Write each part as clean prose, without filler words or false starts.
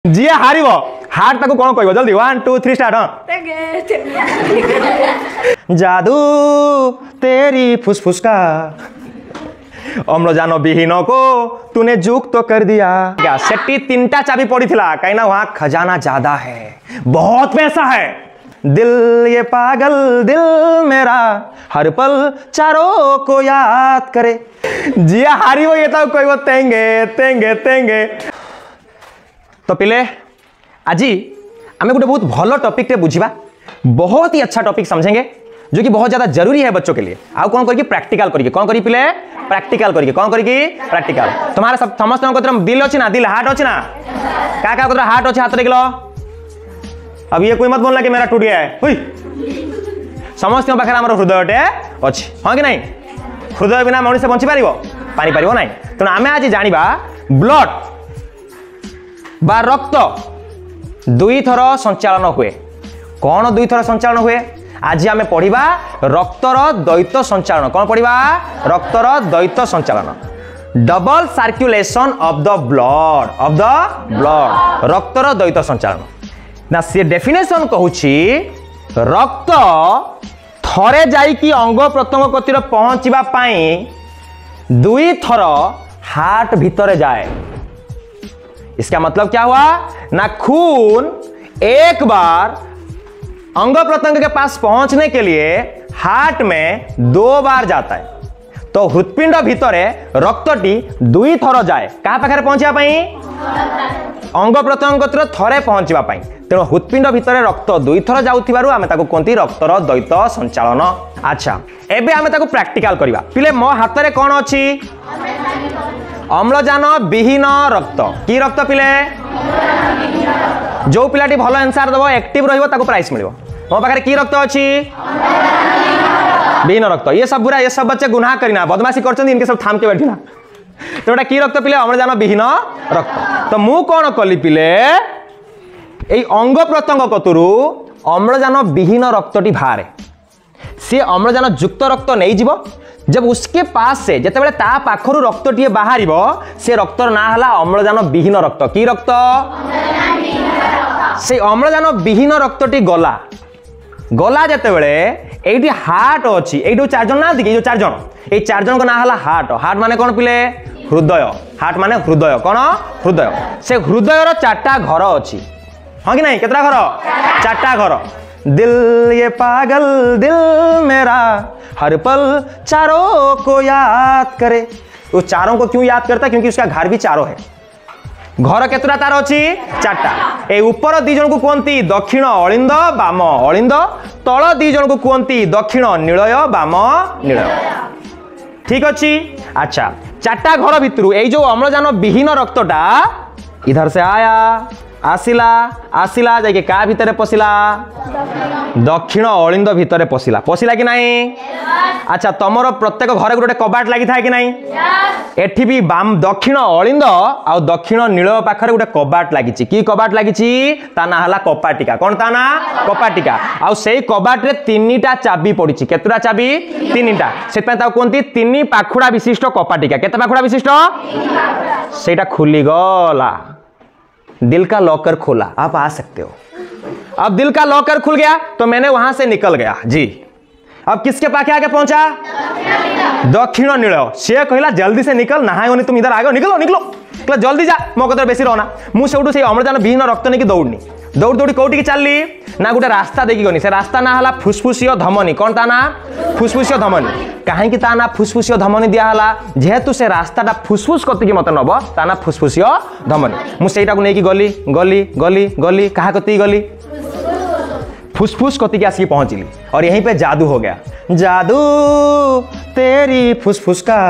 जी Harib heart ताको कौन कहब जल्दी 1 2 3 स्टार्ट। हाँ जादू तेरी फुसफुस का अम्लजान विहीन को तूने जुक तो कर दिया। क्या सेट्टी तीनटा चाबी पड़ी थिला कहीं ना वहां खजाना ज्यादा है, बहुत पैसा है। दिल ये पागल दिल मेरा हर पल चारों को याद करे। जी हारी वो ये तो कोई वो तेंगे तेंगे तेंगे। तो पिले आज आम गोटे बहुत भल टॉपिक टे बुझा, बहुत ही अच्छा टॉपिक समझेंगे जो कि बहुत ज्यादा जरूरी है बच्चों के लिए। आउ कौन करके प्रैक्टिकल करके कौन करी पिले प्रैक्टिकल करके कौन करके प्रैक्टिकल। तुम्हारा सब समस्त दिल अच्छी ना, दिल हार्ट अच्छी ना, क्या क्या हार्ट अच्छे हाथ देख लो। अब ये कोई मत बोलना कि मेरा टूट गया है। समस्त पाखे आम हृदयटे अच्छी, हाँ कि नहीं? हृदय बिना मनुष्य बंची पार ना। तेणु आम आज जाना ब्लड बा रक्त दुई थर संचालन हुए। कौन दुई थर संचालन हुए? आज आम पढ़ा रक्तर द्वैत संचालन। कौन पढ़ा? रक्तर द्वैत संचालन, double circulation of the blood रक्तर द्वैत संचालन ना। सी डेफिनेशन कहूची रक्त थरे जाइकी अंग प्रत्यंग कतिर पहुंचवा पाई दुई थर हार्ट भीतर जाए। इसका मतलब क्या हुआ ना, खून एक बार अंग प्रत्यंग के पास पहुंचने के लिए हार्ट में 2 बार जाता है। तो हृत्पिंड भितरे रक्तटी दुई थर जाए क्या पाखे पहुंचा पाई? अंग प्रत्यंग थरे पहुंचवा पाई। तेणु हृत्पिंड भितर रक्त दुई थर जाउथिबारु आमे ताको कोंती रक्तर द्वैत संचालन। अच्छा एबे आमे ताको प्रैक्टिकल करबा। पिले मो हाथ रे कोन अछि? अम्लजान विहीन रक्त। की रक्त पिले? जो पिलाटी भल आंसर दबो एक्टिव रहिबो ताको प्राइस मिलिबो। मो पाखे की रक्त अछि? विहीन रक्त। ये सब बुरा, ये सब बच्चे गुनाह करिना, बदमाशी करछन, इनके सब थाम के बैठिना। तो एटा की रक्त पिले? अम्लजान विहीन रक्त। तो मु कोन कली पिले এই अंग प्रत्यंग कतुरु अम्लजान विहीन रक्तटी बाहर। सी अम्लजान युक्त रक्त नहीं जीवो। जब उसके पास से जिते ता पाखरु रक्तटी बाहर से रक्तर ना हला अम्लजान विहीन रक्त। की रक्त? से अम्लजान विहीन रक्तटी गला गला जिते बड़े ये हार्ट अच्छी, ये चारजन ना दिखे, जो चारजन, ये चारजन का ना हला हार्ट। हार्ट माने कौन पिले? हृदय। हार्ट माने हृदय। कौन? हृदय। से हृदयर 4टा घर अच्छी, हाँ कि नहीं? कितना घर? 4टा घर। दिल ये पागल दिल मेरा हर पल चारों को याद करे। वो चारों को क्यों याद करता? क्योंकि उसका घर भी चारों है। घर केतरा तार अच्छी? 4टा। ए ऊपर 2 जन को कहती दक्षिण अलिंद बाम अलिंद, तल 2 जन को कहती दक्षिण नीलय बाम नीलय। ठीक अच्छी। अच्छा 4टा घर भितर ये जो अम्लजान विहीन रक्तटा इधर से आया, आसिला आसिला जाके का भितर पशिला? दक्षिण अलिंद भितर पशिला। पशिला कि नहीं? अच्छा तमर प्रत्येक घर गोटे कबाट लगी था कि नहीं? एठी भी बाम दक्षिण अलिंद आ दक्षिण नीलय पाखरे गोटे कबाट लगी। की कबाट लगी? ता ना हला कपाटिका। कौन ता ना? कपाटिका। आ सेई कबाट रे 3टा चाबी पड़ी। केतरा चाबी? 3टा। से ता कोनती 3 पाखुड़ा विशिष्ट कपाटिका। केते पाखुड़ा विशिष्ट? सेटा खुली गला, दिल का लॉकर खोला, आप आ सकते हो। अब दिल का लॉकर खुल गया तो मैंने वहां से निकल गया जी। अब किसके पाखे आके पहुंचा? दक्षिण नीलय। से कहला जल्दी से निकल, नहाए होनी तुम इधर आ गए, निकलो निकलो जल्दी जा, मो कतर बेसी रहना। मु सेउठु से अम्लजान विहीन रक्त नहीं दौड़नी, दौड़ दौड़ी कौटी की चलली ना गोटे रास्ता देखी गनी। से रास्ता ना हला फुसफुसिय धमनी। कौन ता ना? फुसफुसिय धमनी। कहीं ता ना फुसफुसिय धमनी दियाला जेहेतु से रास्ताटा फुसफुस कति मत नब ता ना फुसफुसिय धमनी। मुझेटा को लेकिन गली गली गली गली कहा कति गली? फुसफुस कति के आसिक पहुंचली और यहीं पे जादू हो गया। जादू तेरी फुसफुस का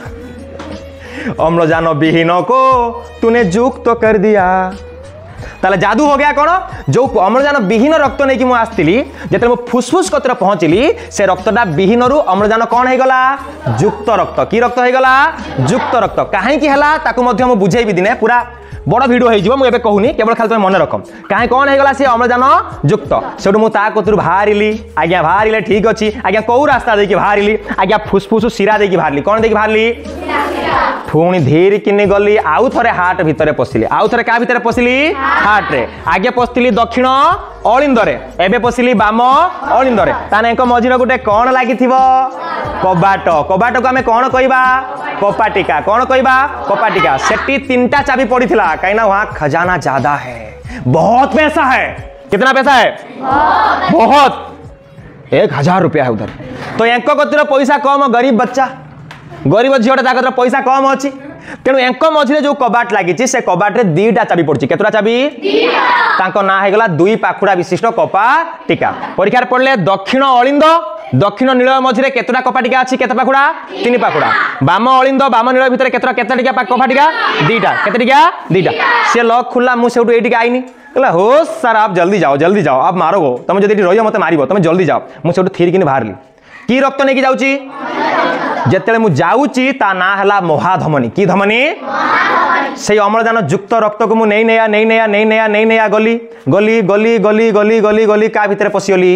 अम्लजान विहीन को तूने जुक तो कर दिया। ताले जादू हो गया कौन? जो अम्लजान विहीन रक्त नहीं कि आसती जिते मो फुसफुस कतर पहुंचली से रक्तटा विहीन रु अम्लजान कौन हो गला? युक्त रक्त। की रक्त हो गला? युक्त रक्त। कहीं है ताकू मु बुझेबी दिने, पूरा बड़ भिडियो हो कहूनी, केवल खाली तुम मन रख कहीं कौन होगा सी अम्लजान युक्त। सेठू मुझे बाहरी आज्ञा बाहर ठीक अच्छी आज्ञा कौ रास्ता देखिए बाहरी आज्ञा फुसफुस शिरा देखिए बाहरी। कौन देखिए बाहरी? पुणी धीर किनी गली आउ थरे हार्ट भितर पशिली आउ थरे का भितर पशिली हार्ट रे आगे पशिली दक्षिण अलिंद रे एबे पशिली बाम अलिंद रे ताने एक मझिर गुटे कोन लागिथिबो कबाट कबाट को हमें कोन कहबा कपाटिका कोन कहबा कपाटिका सेठी तीनटा चाबी पड़ीथिला काइना वहां खजाना ज्यादा है बहुत पैसा है कितना पैसा है बहुत 1000 रुपया है उधर तो यांक कतिर पैसा कम गरीब बच्चा गरीब झीटा ताकत पैसा कम अच्छी तेणु यांक मझे जो कबाट लगी से कबाट रे दीटा चाबी पड़ी केतरा चाबी ना होगला दुई पाखुड़ा विशिष्ट कपाटिका परीक्षार पड़े दक्षिण अलिंद दक्षिण नील मझे केतटा कपाटिका अच्छी केते पाखुड़ा 3 पाखुड़ा बाम अलिंद बाम नील भितर केतटा कपाटिका दीटा केतटिका दीटा सी लक खुला मुझे ये आईनी कहला हो सर आप जल्दी जाओ आप मारो गो तुम जब रही मत मार तुम जल्दी जाओ मुझे थीरिकी बाहर की रक्त नहीं जाऊँगी जिते मुझे जाऊँगी ता ना है महाधमनी की धमनी से अम्लजान युक्त रक्त को मुझे नहीं गली गली गली गली गली गली गली क्या भितर पशिगली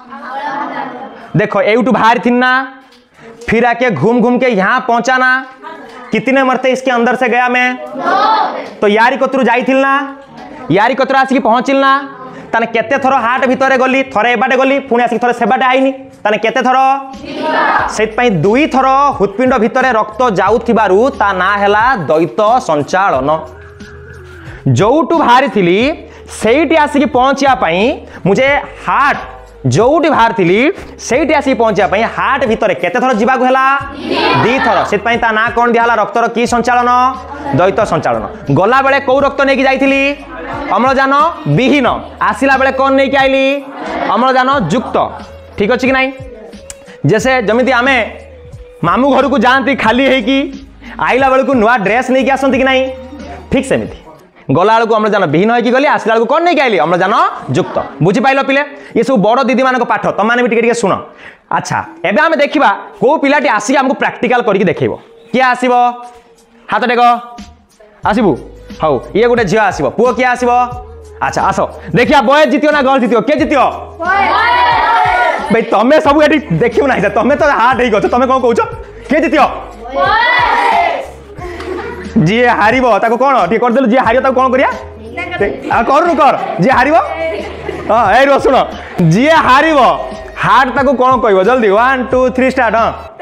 देखो एवटू बाहर थी ना फिर आके घूम घूम के यहाँ पहुंचा ना कितने मरते इसके अंदर से गया मैं तो यारी कतरू जाई ना यारी कतरा आसिक पहुँचिल ना ताने केते थरो हार्ट भितर गली थरे एबाटे गली पुणी आसिक थरे सेबाटे आईनी ताने केते थरो सेत पई दुई थरो हृत्पिंड भितर रक्त जाउथिबारु ता ना हैला द्वैत संचालन जोटू बाहरी थिली सेठी आसिक पहुँचिया पई मुझे हार्ट जोटी बाहर थी से आसिक पहुँचा हार्ट भितर केते थर जीवा है 2 थर से ना कौन दिया रक्तर की संचालन द्वैत संचालन गला बेले कौ रक्त नहीं जाइली अम्लजान विहीन आसला बेले कौन नहीं आईली अम्लजान युक्त ठीक अच्छे कि नहीं जैसे जमी आम मामू घर को जाती खाली है आईला बेलू नुआ ड्रेस नहीं आसती कि नहीं ठीक सेमती गला बेलू अम्लजान विहीन होगी गली आसला बेलू कौन नहीं आईली अम्लजान युक्त बुझीपाल पिले ये सब बड़ दीदी मान पाठ तुम मैंने भी शुण अच्छा एबे आम देखा कौ पिलाटी आसिक आमको प्राक्टिकल करके देखो किए आसब हाथ टेक आसबू हाउ ये गोटे झील आसब पुओ किए आसब अच्छा आस देखिया बॉयज जीतियो ना गर्ल जीतियो किए जीतियो भाई तुम्हें सब ये देखियो ना तुम्हें तो हार्ट हो गो तुम कौन कौच किए जीतियो जी हार कौन ठीक करदेलु जी हार कौन करिया करू कर जी हार हाँ रो शुण जी हार हार्ट ताको कौन कह जल्दी 1 2 3 स्टार्ट हाँ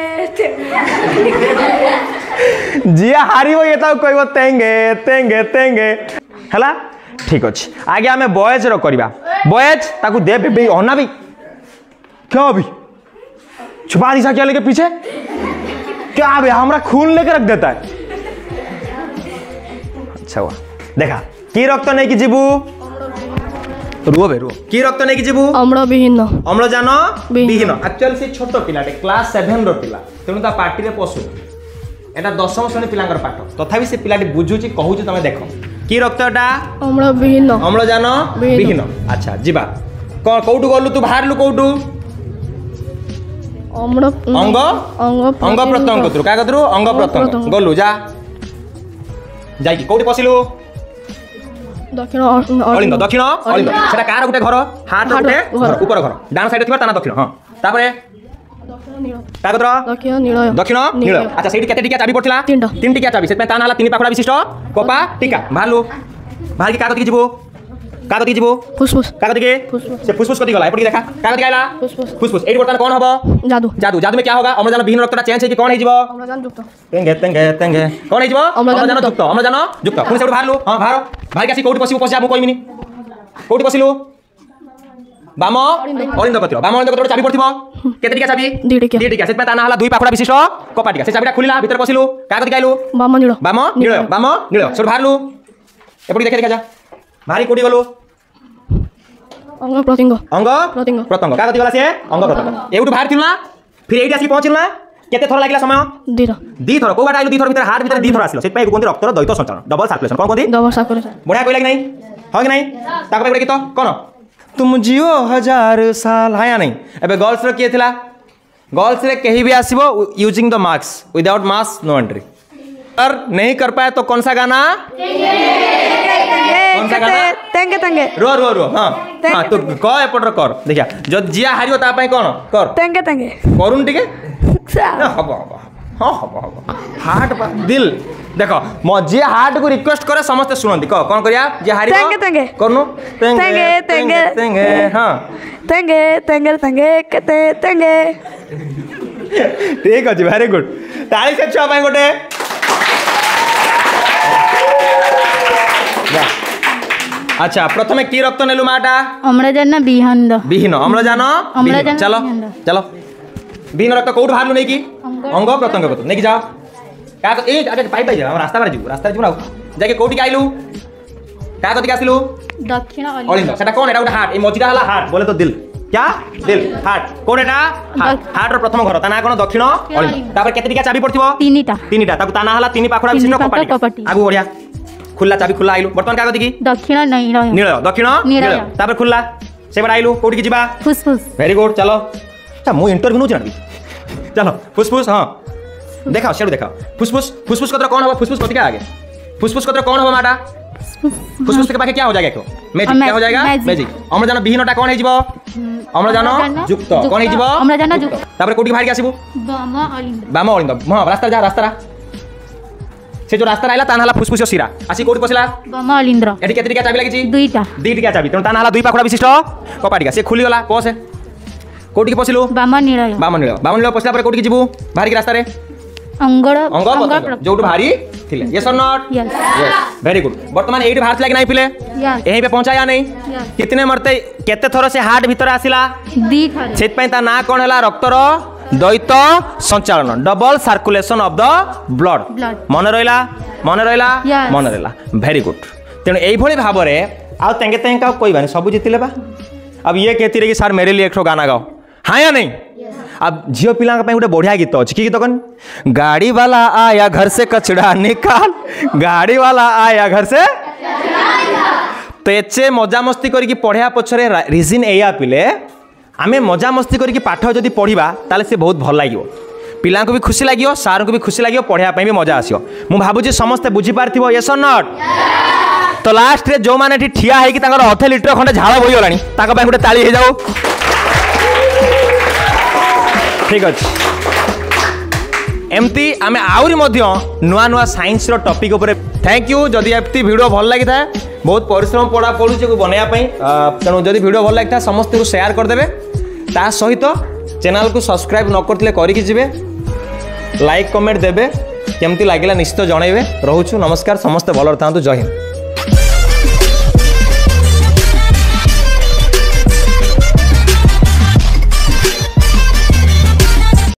जी हार ये कह तेंगे तेंगे तेंगे है ठीक अच्छे आगे आम बॉयज रहा बॉयज ताकू दे बेबी अना भी क्या अभी छुपा दिशा क्या लेके पीछे क्या अभी हमारा खून लेके रख देता है अच्छा हुआ देखा की रक्त नहीं कि जीवु रुओ बे रुओ की रक्त नहीं कि जीवु अम्ल विहीन अम्लजान विहीन एक्चुअली से छोट पिलाटे क्लास 7 रो पिला तेणु ता पार्टी रे पशु एटा 10म श्रेणी पिलांकर पाठ तथापि से पिलाटी बुझुची कहूची तमे देखो की रक्तटा अम्ल विहीन अम्लजान विहीन अच्छा जीवा कोउटू गलु तू बाहरलु कोउटू अम्ल अंग अंग प्रत्यंग कतरु का कतरु अंग प्रत्यंग गलु जा जाई की कोउटी पसिलु दक्षिण अलिंद दक्षिण अलिंद सेटा कार गुटे घर हाथ गुटे घर ऊपर घर डान साइड थिबा ताना दक्षिण हां तापरे का कतरा दक्षिण नील दक्षिण नील अच्छा सेठी केते टिका चाबी पड़थिला 3 टिका चाबी सेत ताना हला 3 पाखुड़ा विशिष्ट कोपा टिका भालु भाल की कागज की जीवो कागज की जीवो फुसफुस कागज के से फुसफुस कति गला एपटी देखा कागज के आइला फुसफुस एडी बर्तन कौन हबो जादू जादू जादू में क्या होगा अम्लजान विहीन रक्तटा चेंज है कि कौन है जीवो अम्लजान युक्त तेंगे तेंगे तेंगे कौन है जीवो अम्लजान युक्त अम्लजान युक्त पुनी सेठ भालु हां भारो भाई कासी कोउटी पसिबो पसिया मु कहमिनी कोउटी पसिलु बाम अलिंद कतिरो बाम अलिंद कतिरो चाबी पड़थिबो केते टिका चाबी 2 टिका सेत ताना हला 2 पाखुड़ा विशिष्ट कपाटिका से चाबीटा खुलिला भीतर पसिलु कागज के आइलु बाम नील सेठ भालु एपटी देखा जा भारी कोडी गलो अंग प्रत्यंग प्रत्यंग कागज गला से अंग प्रत्यंग एउटू बाहर थिलना फिर एठी आसी पहुंचिलना केते थर लागला समय 2 थर को बाटा आइलु 2 थर भीतर हार्ट भीतर 2 थर आसिलो सेत पई कोंदी रक्तर द्वैत संचालन डबल सर्कुलेशन कोन कोंदी डबल सर्कुलेशन बढ़िया कहला कि नहीं हो कि नहीं ताको पे गीत कोन तुम जियो 1000 साल हाया नहीं एबे गर्ल्स रो के थिला गर्ल्स रे कहीं भी आसीबो using the marks without marks no entry और नहीं कर पाए तो कौन सा गाना कौन सा गाना तेंगे तेंगे रो रो रो हां हां तो क एपटर कर देखिया जो जिया हारियो ता पई कोन कर तेंगे तेंगे करून टिके हबो हबो हाँ हम हम हार्ट दिल देख जी हार्ट को रिक्वेस्ट करे समस्ते शुणती कह कौन करिया जे हारी तेंगे तेंगे करनु तेंगे तेंगे तेंगे हाँ तेंगे तेंगे तेंगे केते तेंगे ठीक अच्छे वेरी गुड ताली से छुआ गोटे अच्छा प्रथम कि रक्त नेलु माटा अम्लजान विहीन विहीन अम्लजान अम्लजान चलो चलो विहीन रक्त कौट बाहर नहीं कि अंग प्रत्यंग नहीं जाओ क्या ए आगे पाई पाई जा रास्ता रास्ता ना जाके कौटी आइलु क्या कति आसिलु दक्षिण अलिंद सेटा कोन एटा उटा हार्ट ए मजिरा हला हार्ट बोले तो दिल क्या दिल हार्ट कोन एटा हार्ट रो प्रथम घर ता ना कोन दक्षिण अलिंद तापर केते चाबी पड़थिबो तीनीटा ताकु ता ना हला तीनी पाखुडा विचिन्न कपाटी आगु बढ़िया खुला चाबी खुला आइलु बर्तमान का कति की दक्षिण नील दक्षिण नील तापर खुला से बड़ आइलु कोटी की जिबा फुसफुस वेरी गुड चलो अच्छा मु इंटरव्यू नु जानबी चलो फुसफुस हां देखाओ शेडू देखाओ फुसफुस फुसफुस कतर कौन हो फुसफुस कति का आगे फुसफुस कतर कौन हो माटा फुसफुस के पाखे क्या हो जाएगा क्यों मैजिक क्या हो जाएगा मैजिक अम्लजान विहीनटा कौन है जीवो अम्लजान युक्त कौन है जीवो अम्लजान युक्त तापर कोटी बाहर के आसीबो बाम अलिंद हां रास्ता जा रास्ता से जो रास्ता आइला तानहला फुसफुस शिरा आसी कोटी पसिला बाम अलिंद्र एठी केते चाबी लागि छि दुईटा चाबी तेन तानहला दुई पाखुडा विशिष्ट कपाटिका से खुली गला पसे कोटी के पसिलु बाम नील पसिला पर कोटी के जीवु बाहर के रास्ता रे अंग जो भारी थिले यस और नॉट यस वेरी गुड वर्तमान एठी बाहर लागे नहीं पिले यहीं पे पहुंचाया नहीं कितने मरते केते थरो से हार्ट भीतर आसिला दी थरो सेत पई ता ना कोन हला रक्तर द्वैत संचालन double circulation of the blood मन रहिला वेरी गुड तेणु एई भली भाव रे आ तेंगे तेंगा कोई बानी सब जितिले बा अब ये कहती रे कि सर मेरे लिए एक गाना गाओ हाँ या नहीं अब झील पिला गोटे बढ़िया गीत अच्छी कि गीत कौन गाड़ी वाला आया घर से कचड़ा निकाल गाड़ी वाला आया घर से तो एचे मजा मस्ती करके पढ़ा पछरे रिजन एया पिले आमे मजा मस्ती करके पाठ जदि पढ़ा ताले से बहुत भल लगे पिला को भी खुशी लगे सार को भी खुशी लगे पढ़ाई भी मजा आसो मु भावुँ समस्ते बुझीपार यस और नॉट तो लास्ट रे जो माने ठिया है कि अधे लिटर खंडे झाड़ बोईगलानी गोटे ताली हो जाओ ठीक अच्छे एमती आम आहरी नुआ नुआ साइंस रो टॉपिक उपरे थैंक यू जदि एमती वीडियो भल लगी था बहुत परिश्रम पड़ा पड़ुचे बनवाई तेणु जदि वीडियो भल लगी था समस्त को शेयर करदे ता सहित चैनल को सब्सक्राइब न करथिले करिकि जिवे लाइक कमेंट देबे केमती लागिला निश्चित जनइबे रहूछु नमस्कार समस्त भल था जय हिंद।